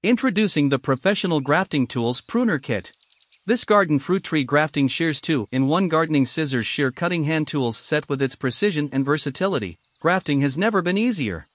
Introducing the professional grafting tools Pruner kit. This garden fruit tree grafting shears 2-in-1 gardening scissors shear cutting hand tools set with its precision and versatility. Grafting has never been easier.